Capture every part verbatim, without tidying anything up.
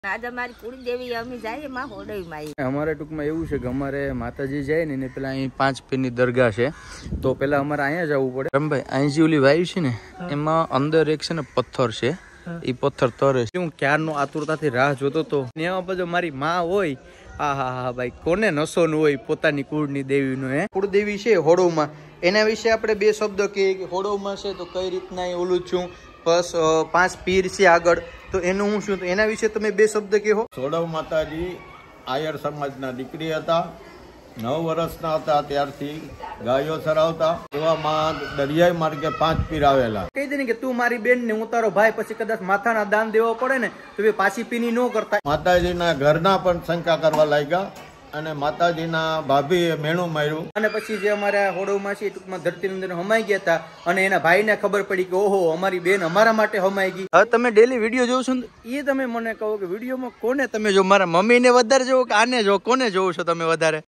आज हमारी कुड़ी देवी अमी जाए मां होडई माई हमारे टूक में એવું છે કે અમારે માતાજી જાય ને પેલા અહીં પાંચ પીર ની દરગાહ છે તો પેલા અમારે અહીંયા જવું પડે રમભાઈ અહીં જે ઓલી વાયુ છે ને એમાં અંદર એક છે ને પથ્થર છે એ પથ્થર તરે છે હું ક્યારનો આતુરતાથી રાહ જોતો તો ને એમાં પછી મારી માં હોય હા હા હા ભાઈ કોને નસો નું હોય પોતાની કુળની દેવીનો હે કુળદેવી છે હોડોમાં એના વિશે આપણે બે શબ્દ કહીએ કે હોડોમાં છે તો કઈ રીતના ઓલું છું બસ પાંચ પીર છે આગળ તો એનું હું શું તો એના વિશે તમે બે શબ્દ કહો। સોડવ માતાજી આયર સમાજના દીકરી હતા, નવ વર્ષના હતા ત્યારથી ગાયો ચરાવતા એવામાં દરિયાઈ માર્ગે પાંચ પીર આવેલા। કહી દે ને કે તું મારી બેન ને હું તારો ભાઈ પછી કદાચ માથાના દાન દેવા પડે ને તો એ પાછી પીની ન કરતા। માતાજીના ઘરના પણ શંકા કરવા લાગ્યા અને માતાજીના ભાભીએ મેણું માર્યું અને પછી જે અમારા હોડોમાં છે ટૂંકમાં ધરતીની અંદર હમાઈ ગયા હતા અને એના ભાઈને ખબર પડી કે ઓહો અમારી બેન અમારા માટે હમાઈ ગઈ। હવે તમે ડેલી વિડીયો જોવો છો ને એ તમે મને કહો કે વિડીયોમાં કોને તમે જો મારા મમ્મીને વધારે જોવો કે આને જો કોને જોવો છો તમે વધારે?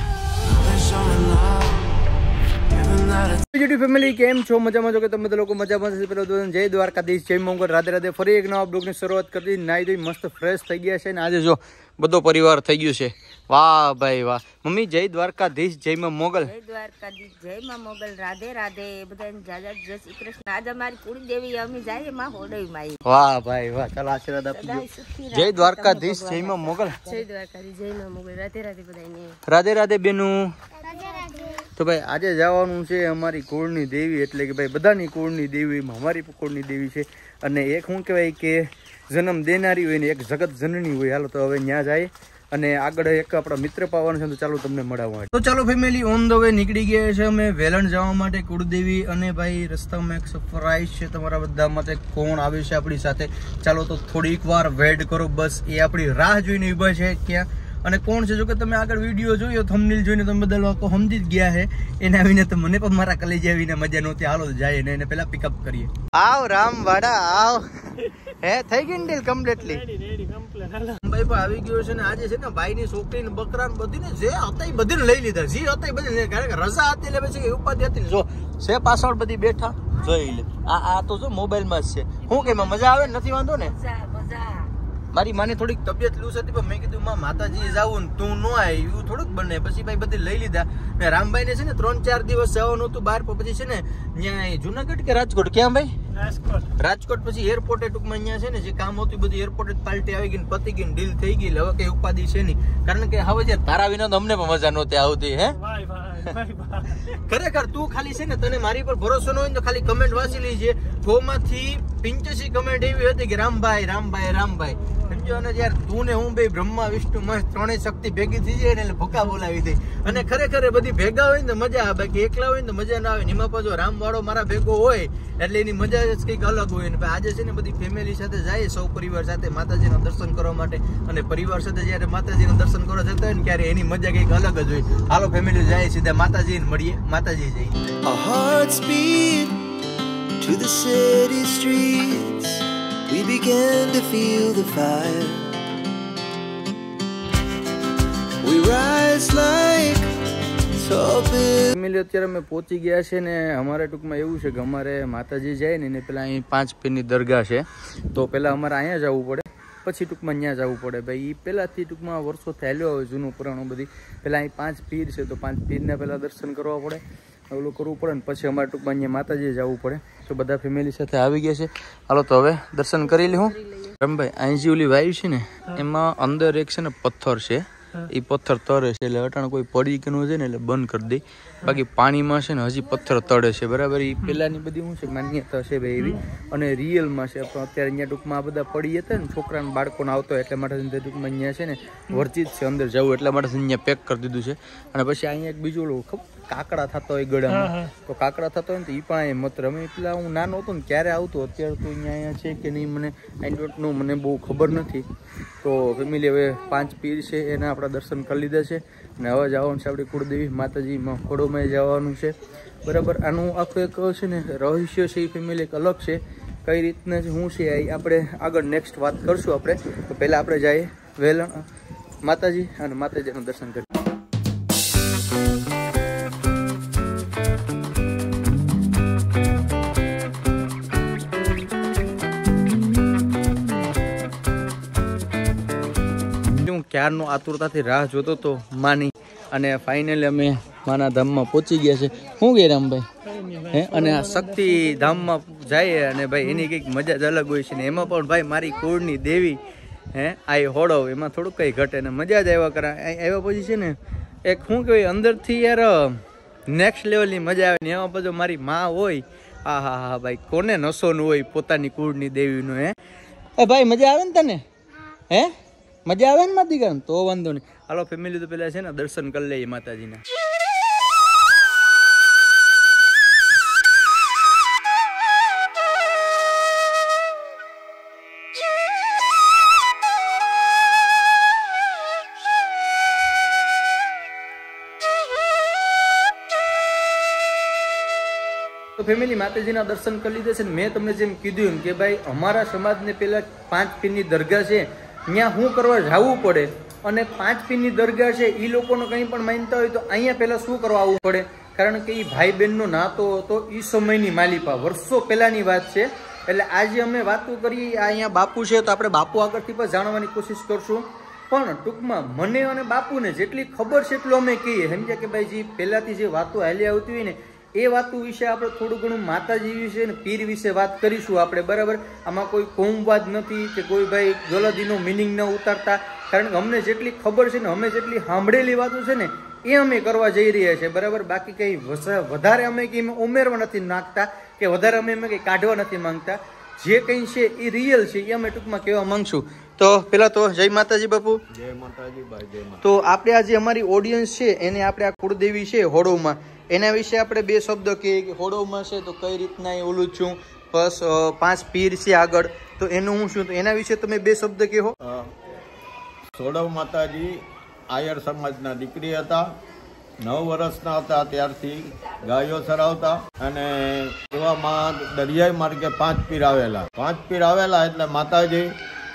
ફેમિલી કેમ છો? મજામાં છો કે તમે લોકો મજામાં છે? પેલો જય દ્વારકાધીશ, જય મંગળ, રાધે રાધે। ફરી એક નવા બ્લોગની શરૂઆત કરી નાઈ ધોઈ મસ્ત ફ્રેશ થઈ ગયા છે ને આજે જો બધો પરિવાર થઈ ગયું છે। વાહ ભાઈ વાહ મમ્મી જય દ્વારકાધીશ, જય માં મોગલ, જય દ્વારકાધીશ, જય માં મોગલ, રાધે રાધે બધાને જાજા જય શ્રી કૃષ્ણ। આજ અમારી કુળી દેવી અમી જાય માં હોડઈ માઈ। વાહ ભાઈ વાહ ચાલો આશીર્વાદ આપજો। જય દ્વારકાધીશ, જય માં મોગલ, જય દ્વારકાધીશ, જય માં મોગલ, રાધે રાધે બધાને રાધે રાધે બેનું। તો ભાઈ આજે જવાનું છે અમારી કુળની દેવી એટલે કે ભાઈ બધાની કુળની દેવી અમારી કુળની દેવી છે અને એક શું કહેવાય કે જન્મ દેનારી હોય ને એક જગત જનની હોય। હાલો તો હવે ત્યાં જાય અને આગળ એક આપણા મિત્ર પાવાનું છે તો ચાલો તમને મળાવવા। તો ચાલો ફેમિલી ઓન ધ વે નીકળી ગયા છે અમે વેલણ જવા માટે કુળદેવી અને ભાઈ રસ્તામાં એક સરપ્રાઈઝ છે તમારા બધા માટે। કોણ આવે છે આપણી સાથે ચાલો તો થોડીક વાર વેટ કરો, બસ એ આપણી રાહ જોઈને ઊભા છે ક્યાં અને કોણ છે। જો કે તમે આગળ વિડીયો જોયો થંબનેલ જોઈને તમે બધા લોકો સમજી જ ગયા છે એને આવીને તો મને પણ મારા કલેજે આવીને મજા નહોતી। હાલો જાય ને એને પેલા પિકઅપ કરીએ। આવ રામવાડા આવ હે થઈ ગઈ ને ડીલ કમ્પ્લીટલી ભાઈ પણ આવી ગયો છે ને આજે છે ને ભાઈ ની છોકરી ને બકરા ને બધી ને જે હતા એ બધી લઈ લીધા, જે હતા એ બધી કારણ કે રજા હતી એટલે પછી ઉપાધિ હતી જો છે પાછળ બધી બેઠા જોઈ લે। આ આ તો જો મોબાઈલ માં જ છે હું કે મજા આવે ને નથી વાંધો ને? મારી માની થોડીક તબિયત લૂસ હતી પણ મેં કીધું માં માતાજી જાવું ને તું ન આવી એવું થોડુંક બને પછી ભાઈ બધી લઈ લીધા ને રામભાઈ ને છે ને ત્રણ ચાર દિવસ જવાનું હતું બહાર પછી છે ને ત્યાં જુનાગઢ કે રાજકોટ ક્યાં ભાઈ રાજકોટ રાજકોટ પછી એરપોર્ટે ટૂંકમાં અહીંયા છે ને જે કામ હતું બધું એરપોર્ટે પાલટી આવી ગઈ પતી ગઈ ડીલ થઈ ગઈ હવે કઈ ઉપાધિ છે નહીં કારણ કે હવે જે તારા વિના અમને પણ મજા નહોતી આવતી હે ખરેખર તું ખાલી છે ને તને મારી પર ભરોસો ન હોય તો ખાલી કમેન્ટ વાંચી લેજે સો માંથી પિંચ્યાસી કમેન્ટ એવી હતી કે રામભાઈ રામભાઈ રામભાઈ સમજો અને જયારે તું ને હું બે બ્રહ્મા વિષ્ણુ મહેશ ત્રણેય શક્તિ ભેગી થઈ જાય ને એટલે ભૂકા બોલાવી દે અને ખરેખર બધી ભેગા હોય ને તો મજા આવે બાકી એકલા હોય ને તો મજા ના આવે। એમાં પાછો રામ વાળો મારા ભેગો હોય એટલે એની મજા જ કંઈક અલગ હોય ને આજે છે ને બધી ફેમિલી સાથે જાય સૌ પરિવાર સાથે માતાજીના દર્શન કરવા માટે અને પરિવાર સાથે જયારે માતાજીના દર્શન કરવા જતા હોય ને ત્યારે એની મજા કંઈક અલગ જ હોય। હાલો ફેમિલી જાય સીધા માતાજીને મળીએ, માતાજી જઈએ। Our hearts beat to the city streets. We began to feel the fire. We rise like tall buildings. Family અત્યારે અમે પહોંચી ગયા છે ને અમારે ટૂંકમાં એવું છે કે અમારે માતાજી જાય ને પેલા અહીં પાંચ પીરની દરગાહ છે તો પેલા અમારે અહીંયા જવું પડે પછી ટૂંકમાં ત્યાં જવું પડે ભાઈ એ પહેલાંથી ટૂંકમાં વર્ષો થયેલો હોય જૂનું પુરાણું બધી પહેલાં અહીં પાંચ પીર છે તો પાંચ પીરને પહેલાં દર્શન કરવા પડે ઓલું કરવું પડે ને પછી અમારે ટૂંકમાં અહીંયા માતાજીએ જવું પડે તો બધા ફેમિલી સાથે આવી ગયા છે। હાલો તો હવે દર્શન કરી લઉં રમભાઈ અહીં જે ઓલી વાયુ છે ને એમાં અંદર એક છે ને પથ્થર છે એ પથ્થર તરે છે એટલે અટાણ કોઈ પડી કે નું છે ને એટલે બંધ કરી દે બાકી પાણીમાં છે ને હજી પથ્થર તળે છે બરાબર એ પેલાની બધી શું છે માન્યતા છે ભાઈ એવી અને રિયલમાં છે પણ અત્યારે અહીંયા ટૂંકમાં આ બધા પડી હતા ને છોકરાને બાળકોને આવતો એટલા માટે ટૂંકમાં અહીંયા છે ને વર્જિત છે અંદર જવું એટલા માટે અહીંયા પેક કરી દીધું છે અને પછી અહીંયા એક બીજું ઓલું ખબર કાકડા થતો હોય ગળામાં તો કાકડા થતો હોય ને તો એ પણ અહીંયા મત રમે પેલા હું નાનો હતો ને ક્યારે આવતો અત્યારે તો અહીંયા અહીંયા છે કે નહીં મને આઈ ડોન્ટ નો મને બહુ ખબર નથી। તો ફેમિલી હવે પાંચ પીર છે એના આપણા દર્શન કરી લીધા છે અને હવે જવાનું છે આપણી કુળદેવી માતાજીમાં ખોડોમાં જવાનું છે બરાબર। આનું આખું એક છે ને રહસ્ય છે એ ફેમિલી એક અલગ છે કઈ રીતના શું છે આપણે આગળ નેક્સ્ટ વાત કરશું આપણે તો પહેલાં આપણે જઈએ વેલણ માતાજી અને માતાજીનું દર્શન કરીએ। ફાઇનલી હું ક્યારનો આતુરતાથી રાહ જોતો હતો માની, અને ફાઇનલી અમે માના ધામમાં પહોંચી ગયા છે. શું કે રામભાઈ હે? અને આ શક્તિ ધામમાં જાય અને ભાઈ એની કંઈક મજા જ અલગ હોય છે ને એમાં પણ ભાઈ મારી કુળની દેવી હે આ હોડો એમાં થોડુંક કંઈ ઘટે ને મજા જ આવ્યા કરે. આવ્યા પછી છે ને એક શું કહેવાય અંદરથી યાર નેક્સ્ટ લેવલની મજા આવે ને એમાં બધું મારી માં હોય. હા હા હા ભાઈ કોને નશોનું હોય પોતાની કુળની દેવીનું. હે એ ભાઈ મજા આવે ને તને? હે મજા આવે ને માતી કર? તો વાંધો નહીં, હાલો ફેમિલી તો પેલા છે ને દર્શન કરી લઈએ માતાજીના. તો ફેમિલી માતાજીના દર્શન કરી લીધા છે ને મેં તમને જેમ કીધું કે ભાઈ અમારા સમાજને પેલા પાંચ પીરની દરગાહ છે ત્યાં શું કરવા જવું પડે, અને પાંચ પીરની દરગાહ છે એ લોકોનો કંઈ પણ માનતા હોય તો અહીંયા પહેલાં શું કરવા આવવું પડે, કારણ કે એ ભાઈ બહેનનો નાતો હતો એ સમયની માલિપા વર્ષો પહેલાંની વાત છે. એટલે આજે અમે વાતો કરીએ અહીંયા બાપુ છે તો આપણે બાપુ આગળથી પણ જાણવાની કોશિશ કરશું, પણ ટૂંકમાં મને અને બાપુને જેટલી ખબર છે એટલું અમે કહીએ. સમજ્યા કે ભાઈ જે પહેલાંથી જે વાતો હાલી આવતી હોય ને એ વાતો વિશે આપણે થોડું ઘણું માતાજી વિશે ને પીર વિશે વાત કરીશું આપણે, બરાબર? આમાં કોઈ કોમવાદ નથી કે કોઈ ભાઈ ગલદીનો મિનિંગ ન ઉતારતા, કારણ કે અમને જેટલી ખબર છે ને અમે જેટલી સાંભળેલી વાતો છે ને એ અમે કરવા જઈ રહ્યા છીએ, બરાબર? બાકી કંઈ વધારે અમે કંઈ ઉમેરવા નથી નાખતા કે વધારે અમે અમે કંઈ કાઢવા નથી માંગતા. જે કંઈ છે એ રિયલ છે એ અમે ટૂંકમાં કહેવા માંગશું. તો પેલા તો જય માતાજી બાપુ. જય માતાજી ભાઈ, જય માતા. તો આપણે આજે અમારી ઓડિયન્સ છે એને આપણે આ કુળદેવી છે હોડોમાં એના વિશે આપણે બે શબ્દ કહીએ કે હોડોમાં છે તો કઈ રીતના એ ઓલું છું, બસ પાંચ પીર છે આગળ તો એનું હું શું, તો એના વિશે તમે બે શબ્દ કહો. સોડવ માતાજી આયર સમાજના દીકરી હતા. નવ વર્ષના હતા ત્યારથી ગાયો ચરાવતા, અને એવામાં દરિયાઈ માર્ગે પાંચ પીર આવેલા. પાંચ પીર આવેલા એટલે માતાજી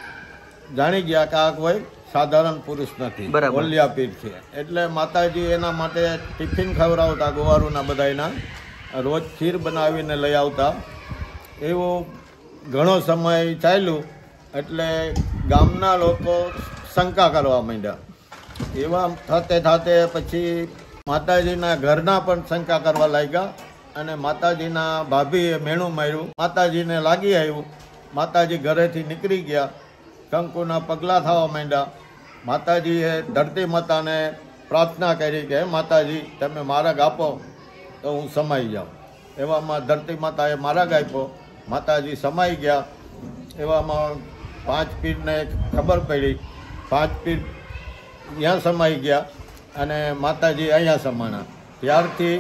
જાણી ગયા કે આ કોઈ સાધારણ પુરુષ નથી, ઓલિયા પીર છે. એટલે માતાજી એના માટે ટિફિન ખવડાવતા ગોવારુના બધાના, રોજ ખીર બનાવીને લઈ આવતા. એવું ઘણો સમય ચાલ્યું એટલે ગામના લોકો શંકા કરવા માંડ્યા. એવા થતે થતે પછી માતાજીના ઘરના પણ શંકા કરવા લાગ્યા, અને માતાજીના ભાભીએ મેણું માર્યું. માતાજીને લાગી આવ્યું, માતાજી ઘરેથી નીકળી ગયા, કંકુના પગલાં થવા માંડ્યા. માતાજીએ ધરતી માતાને પ્રાર્થના કરી કે માતાજી તમે માર્ગ આપો તો હું સમાઈ જાઉં. એવામાં ધરતી માતાએ માર્ગ આપ્યો, માતાજી સમાઈ ગયા. એવામાં પાંચ પીરને ખબર પડી, પાંચ પીર ત્યાં સમાઈ ગયા અને માતાજી અહીંયા સમાણા. ત્યારથી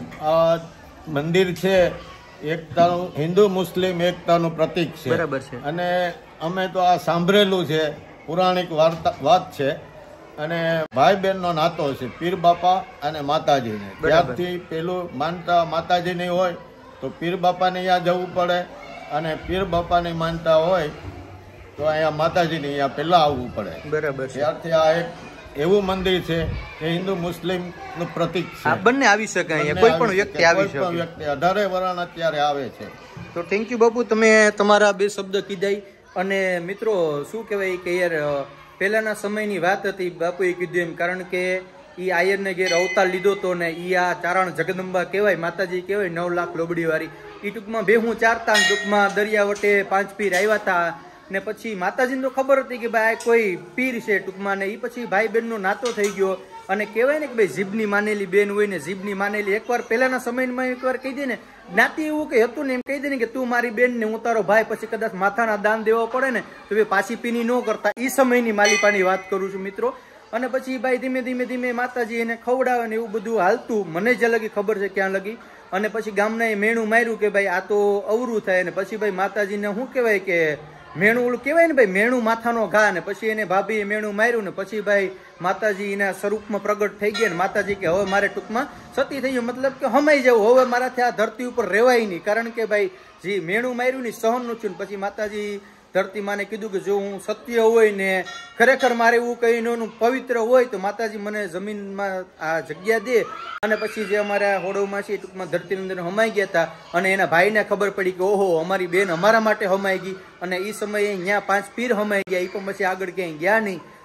આ મંદિર છે એકતાનું, હિન્દુ મુસ્લિમ એકતાનું પ્રતીક છે, બરાબર છે. અને અમે તો આ સાંભળેલું છે, પૌરાણિક વાર્તા વાત છે, અને ભાઈ બહેનનો નાતો છે પીર બાપા અને માતાજીને. ત્યારથી પેલું માનતા માતાજીની હોય તો પીર બાપાને અહીંયા જવું પડે, અને પીર બાપાની માનતા હોય તો અહીંયા માતાજીને અહીંયા પહેલા આવવું પડે, બરાબર. ત્યારથી આ એક એવું મંદિર છે કે હિન્દુ મુસ્લિમ નું પ્રતીક છે. બંને આવી શકે અહીંયા, કોઈ પણ વ્યક્તિ આવી શકે. વ્યક્તિ અઢારે વરણ અત્યારે આવે છે. તો થેન્ક યુ બાપુ, તમે તમારા બે શબ્દ કીધા. અને મિત્રો શું કહેવાય કે યાર પહેલાના સમયની વાત હતી, બાપુએ કીધું એમ, કારણ કે એ આયરને ઘેર અવતાર લીધો હતો ને એ આ ચારણ જગદંબા કહેવાય, માતાજી કહેવાય, નવ લાખ લોબડી વાળી. એ ટૂંકમાં ભેહું ચારતા ટૂંકમાં દરિયા વટે પાંચ પીર આવ્યા હતા, ને પછી માતાજીને તો ખબર હતી કે ભાઈ કોઈ પીર છે ટૂંકમાં, ને એ પછી ભાઈ બહેનનો નાતો થઈ ગયો. અને કહેવાય ને કે ભાઈ જીભની માનેલી બેન હોય ને જીભની માનેલી, એકવાર પહેલાના સમયમાં એકવાર કહી દે ને જ્ઞાતિ એવું કે હતું ને એમ કહી દે ને કે તું મારી બેન ને હું તારો ભાઈ, પછી કદાચ માથાના દાન દેવા પડે ને તો એ પાછી પીની ન કરતા. એ સમયની માલિપાની વાત કરું છું મિત્રો. અને પછી ભાઈ ધીમે ધીમે ધીમે માતાજી એને ખવડાવે ને એવું બધું હાલતું, મને જે લગી ખબર છે ક્યાં લગી. અને પછી ગામના એ મેણું માર્યું કે ભાઈ આ તો અવરું થાય, ને પછી ભાઈ માતાજીને શું કહેવાય કે મેણું ઓલું કહેવાય ને ભાઈ મેણું માથાનો ઘા, ને પછી એને ભાભીએ મેણું માર્યું ને પછી ભાઈ માતાજી એના સ્વરૂપમાં પ્રગટ થઈ ગયા. ને માતાજી કે હવે મારે ટૂંકમાં સતી થઈ ગયું, મતલબ કે હમાઈ જવું, હવે મારાથી આ ધરતી ઉપર રહેવાય નહીં, કારણ કે ભાઈ જે મેણું માર્યું ને સહનનું છું. પછી માતાજી ધરતી માને કીધું કે જો હું સત્ય હોય ને ખરેખર મારે એવું કઈ નું પવિત્ર હોય તો માતાજી મને જમીનમાં આ જગ્યા દે. અને પછી જે અમારા હોડવમાં છે ટૂંકમાં ધરતી અંદર હમાઈ ગયા હતા, અને એના ભાઈને ખબર પડી કે ઓહો અમારી બેન અમારા માટે હમાઈ ગઈ, અને એ સમયે અહીંયા પાંચ પીર હમાઈ ગયા. એ પણ પછી આગળ ક્યાંય ગયા નહીં.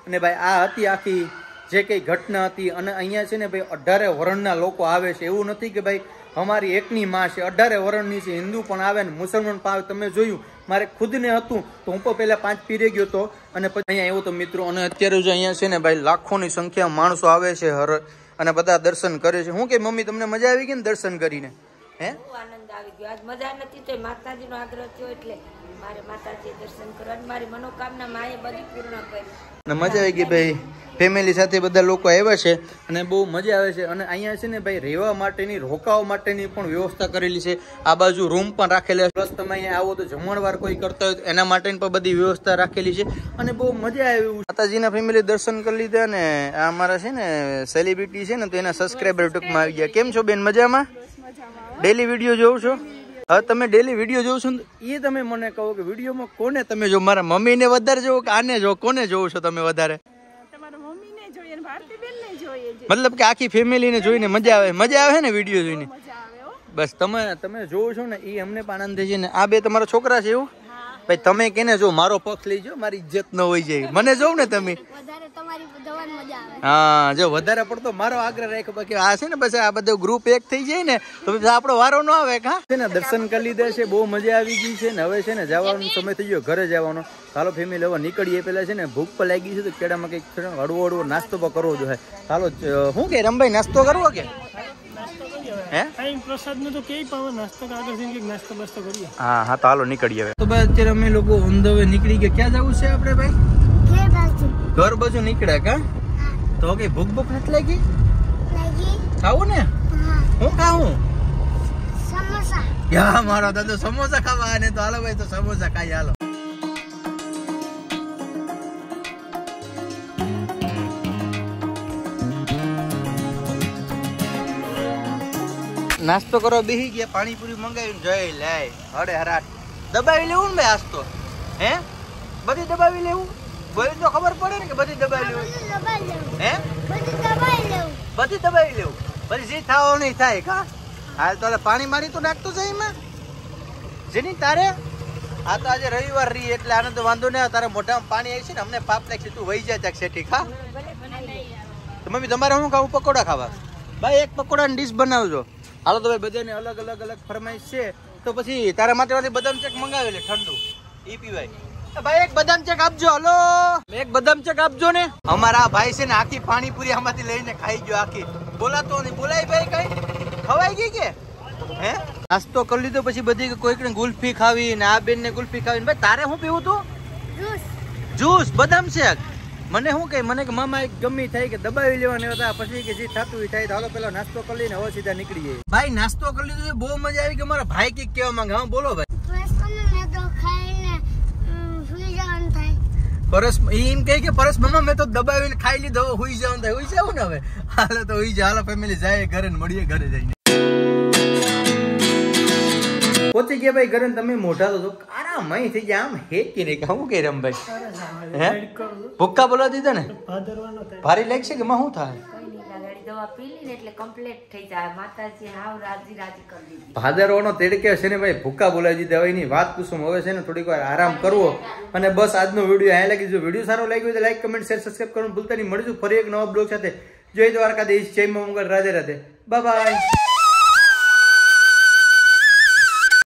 અને ભાઈ આ હતી આખી જે કંઈ ઘટના હતી. અને અહીંયા છે ને ભાઈ અઢારે વર્ણના લોકો આવે છે. એવું નથી કે ભાઈ અમારી એકની માં છે, અઢારે વર્ણની છે. હિન્દુ પણ આવે ને મુસલમાન પણ આવે. તમે જોયું, મારે ખુદને હતું તો હું પણ પહેલા પાંચ પીરે ગયો હતો અને પછી અહીંયા આવ્યો તો મિત્રો. અને અત્યારે જો અહીંયા છે ને ભાઈ લાખોની સંખ્યામાં માણસો આવે છે હર અને બધા દર્શન કરે છે. હું કે મમ્મી તમને મજા આવી ગઈ ને દર્શન કરીને? હે, આનંદ આવી ગયો. આજ મજા નથી તો માતાજીનો આગ્રહ થયો એટલે મારે માતાજી દર્શન કરવા, મારી મનોકામના માએ બધી પૂર્ણ કરી. અને મજા આવી ગઈ ભાઈ. ફેમિલી સાથે બધા લોકો આવ્યા છે અને બહુ મજા આવે છે. અને અહીંયા છે ને ભાઈ રહેવા માટેની, રોકાવા માટેની પણ વ્યવસ્થા કરેલી છે. આ બાજુ રૂમ પણ રાખેલા છે. પ્લસ તમે અહીંયા આવો તો જમણવાર કોઈ કરતા હોય તો એના માટેની પણ બધી વ્યવસ્થા રાખેલી છે અને બહુ મજા આવી. માતાજીના ફેમિલી દર્શન કરી લીધા ને આ અમારા છે ને સેલિબ્રિટી છે ને તો એના સબસ્ક્રાઈબર ટૂંકમાં આવી ગયા. કેમ છો બેન, મજામાં? ડેલી વિડીયો જોઉં છો? હવે તમે ડેલી વિડીયો જોઉં છો ને એ તમે મને કહો કે વિડીયોમાં કોને તમે જો, મારા મમ્મીને વધારે જોવો કે આને જો, કોને જોવો છો તમે વધારે? મતલબ કે આખી ફેમિલીને જોઈને મજા આવે? મજા આવે ને વિડીયો જોઈને? બસ તમે તમે જોવો છો ને એ અમને પણ આનંદ થાય છે. ને આ બે તમારા છોકરા છે એવું? ભાઈ તમે કેને જો, મારો પક્ષ લઈ જો, મારી ઇજ્જત ન હોય જાય. મને જોવ ને તમે, હા જો વધારે પડતો મારો આગ્રહ રાખ્યો. બાકી આ છે ને પછી આ બધું ગ્રુપ એક થઈ જાય ને તો આપણો વારો ન આવે. કા છે ને દર્શન કરી લીધા છે, બહુ મજા આવી ગઈ છે ને હવે છે ને જવાનો સમય થઈ ગયો, ઘરે જવાનો. ચાલો ફેમિલી હવે નીકળીએ. પેલા છે ને ભૂખ પર લાગી છે તો કેળામાં કંઈક હળવો હળવો નાસ્તો પણ કરવો જોઈએ. ચાલો શું કે રમભાઈ, નાસ્તો કરવો કે હા હા તો હાલો નીકળીએ હવે. તો ભાઈ અત્યારે અમે લોકો ઓન ધ વે નીકળી ગયા. ક્યાં જવું છે આપણે ભાઈ? ઘર બાજુ નીકળ્યા. કા તો કઈ ભૂખ ભૂખ નથી લાગી? ખાવું ને? હું ખાવું? સમોસા. યા મારો દાદો સમોસા ખાવા ને તો હાલો ભાઈ તો સમોસા ખાઈ હાલો. નાસ્તો કરો બેહી ગયા, પાણીપુરી મંગાવી જોઈ લે. હડે હરાટ દબાવી લેવું ને ભાઈ આજ તો. હે બધી દબાવી લેવું? બોલી તો ખબર પડે ને કે બધી દબાવી લેવું. હે બધી દબાવી લેવું? પછી જે થાવ નહીં થાય. કા હાલ તો પાણી મારી તો નાખતો છે એમાં જેની તારે. આ તો આજે રવિવાર રહી એટલે આને તો વાંધો નહીં. તારે મોઢામાં પાણી આવી છે ને અમને પાપ લાગશે. તું વહી જાય ત્યાં શેઠી. ખા તો મમ્મી તમારે શું ખાવું? પકોડા ખાવા? ભાઈ એક પકોડાની ડીશ બનાવજો. હાલો તો ભાઈ બધાને અલગ અલગ અલગ ફરમાઈશ છે તો પછી તારા માટે બદામ ચેક મંગાવેલે ઠંડુ ઈ પીવાય. ભાઈ એક બદામ ચેક આપજો. હલો એક બદામ ચેક આપજો ને. અમારા ભાઈ છે ને આખી પાણીપુરી આમાંથી લઈને ખાઈ ગયો આખી. બોલાતો નહીં. બોલાય ભાઈ કઈ ખવાઈ ગઈ કે? હે નાસ્તો કરી લીધો પછી બધી કોઈકને ગુલ્ફી ખાવી ને આ બેન ને ગુલ્ફી ખાવી. ભાઈ તારે શું પીવું તું? જ્યુસ બદામ શેક. મને શું કહે, મને કે મામા એક ગમી થાય કે દબાવી લેવાની હતા પછી કે જે થતું થાય તો હાલો પેલા નાસ્તો કરી લઈને હવે સીધા નીકળી જાય. ભાઈ નાસ્તો કરી લીધો, બહુ મજા આવી કે મારા ભાઈ કઈક કેવા માંગે. હા બોલો ભાઈ. પરસ એમ કહે કે પરસ મામા મેં તો દબાવીને ખાઈ લીધો, હુઈ જવાનું થાય. હુઈ જાવ ને હવે. હાલો તો હુઈ જા. હાલો ફેમિલી જાય ઘરે ને મળીએ ઘરે જઈને. પહોંચી ગયા ભાઈ ઘરે. તમે મોઢા તો આરામ થઈ ગયા આમ હેકી નહીં. હું કે રમભાઈ હે ભૂક્કા બોલા દીધા ને ભારી લાગશે કે માં શું થાય? દવા પી લી એટલે કમ્પ્લીટ થઈ જાય. માતાજી હાવ રાજી રાજી કરી દીધી. ભાદરવાનો તેડકે છે ને ભાઈ ભૂક્કા બોલાવી દીધા. હવે એની વાત પૂછું. હવે છે ને થોડીક વાર આરામ કરવો અને બસ આજનો વિડીયો અહીંયા લાગી. જો વિડીયો સારો લાગ્યો તો લાઈક કમેન્ટ શેર સબસ્ક્રાઈબ કરવાનું ભૂલતા નહીં. મળીશું ફરી એક નવા બ્લોગ સાથે. જય દ્વારકાધીશ, જય મંગળ, રાધે રાધે, બાય બાય.